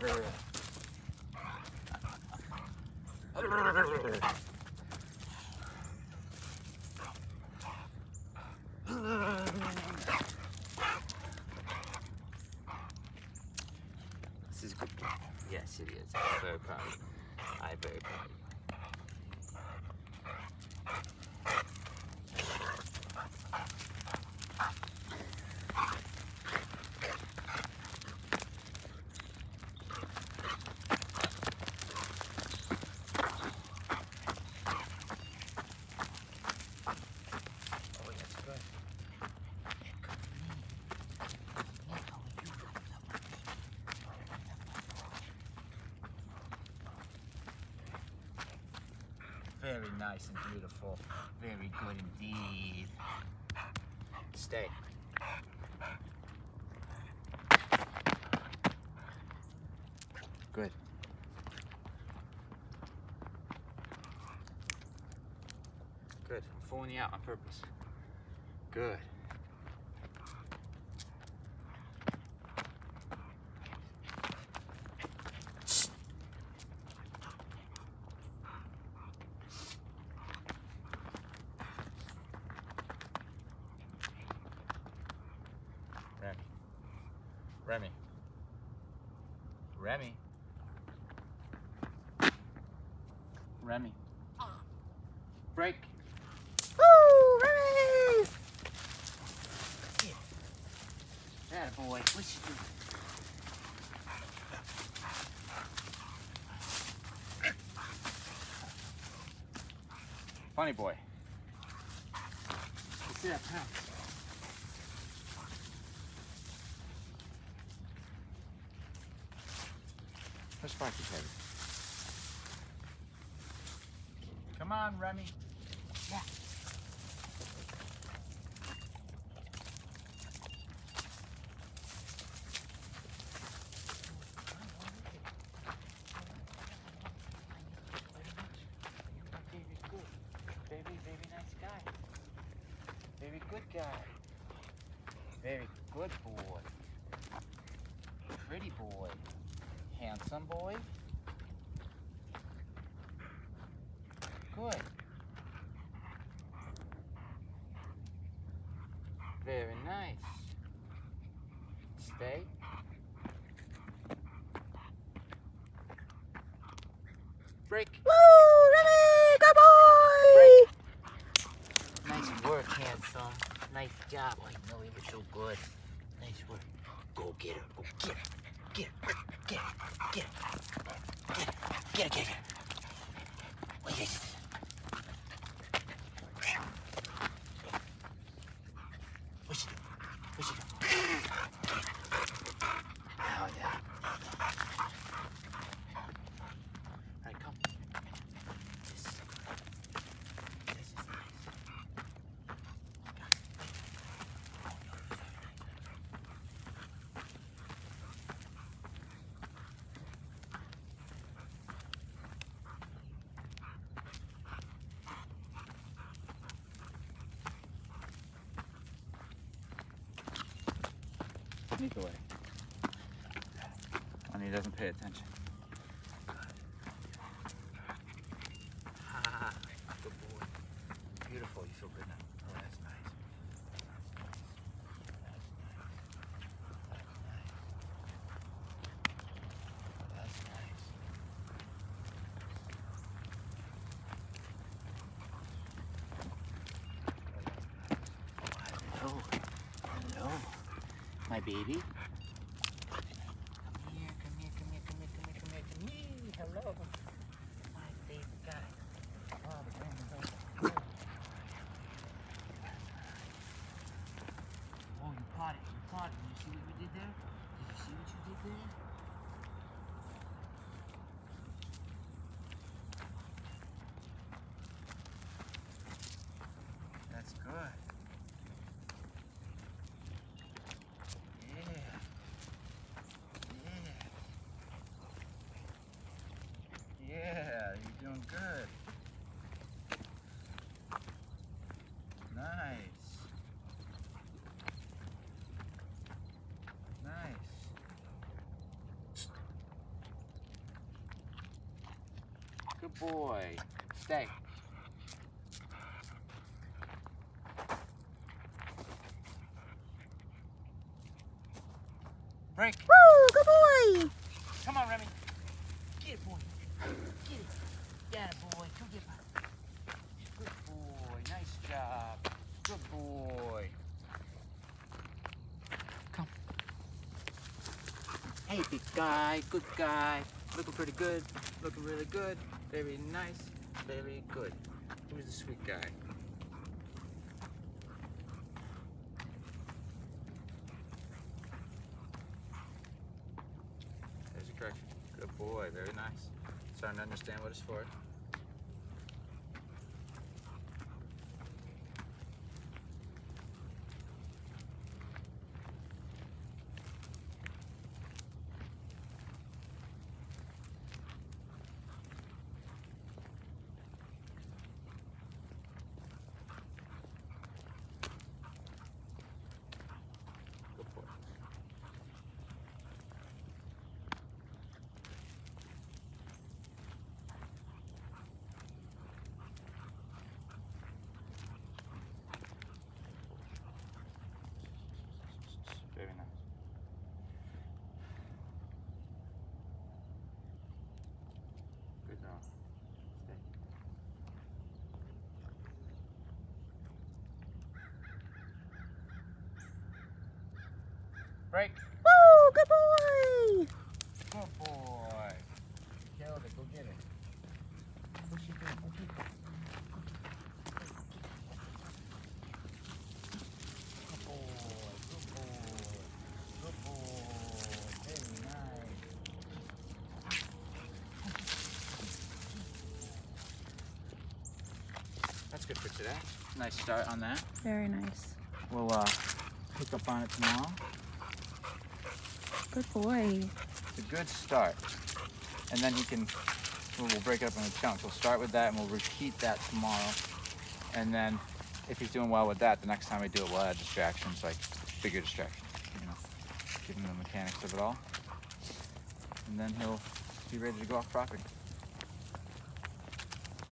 This is good. Yes, it is. I'm very proud of you. I'm very proud of you. Very nice and beautiful. Very good indeed. Stay. Good. Good. I'm pulling you out on purpose. Good. Remy. Remy. Remy. Break. Woo! Remy! That boy. What you doing? Funny boy. You see that pounce? Let's fight each other. Come on, Remy. Yeah. Very nice guy. Very good guy. Very good boy. Pretty boy. Handsome boy. Good. Very nice. Stay. Break. Woo! Remy! Good boy! Break. Nice work, handsome. Nice job. I know you were so good. Nice work. Go get her. Go get her. Get her. Get her. Get her. Get her. Get her. Get her. Wait, wait. What's she doing? What's she doing? Oh, yeah. All right, come. This is nice. Sneak away. And he doesn't pay attention. Ha, good boy. Beautiful. You feel good now. Oh, that's nice. That's nice. Oh, hello. My baby. Come here. Hello. My favorite guy. Oh, the grandma's over. Oh, you potted. Did you see what we did there? Did you see what you did there? That's good. Yeah. Good boy. Stay. Break. Woo! Good boy! Come on, Remy. Get it, boy. Get it. Get it, boy. Come get it. Good boy. Nice job. Good boy. Come. Hey, big guy. Good guy. Looking pretty good. Looking really good. Very nice. Very good. Who's the sweet guy? There's your correction. Good boy. Very nice. Starting to understand what it's for. Good boy. Very nice. Good dog. Stay. Break. Woo! Good boy! Good boy. You killed it. Go get it. Push it through. Go get it. Good boy. Good boy. Good boy. Very nice. That's good for today. Nice start on that. Very nice. We'll pick up on it tomorrow. Good boy. It's a good start. And then we'll break it up into chunks. We'll start with that and we'll repeat that tomorrow. And then if he's doing well with that, the next time we do it, we'll add distractions, like bigger distractions, you know, give him the mechanics of it all. And then he'll be ready to go off property.